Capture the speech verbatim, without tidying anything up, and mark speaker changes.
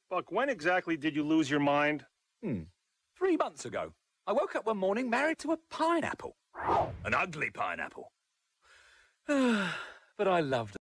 Speaker 1: Buck, when exactly did you lose your mind?
Speaker 2: Hmm. Three months ago, I woke up one morning married to a pineapple. An ugly pineapple. But I loved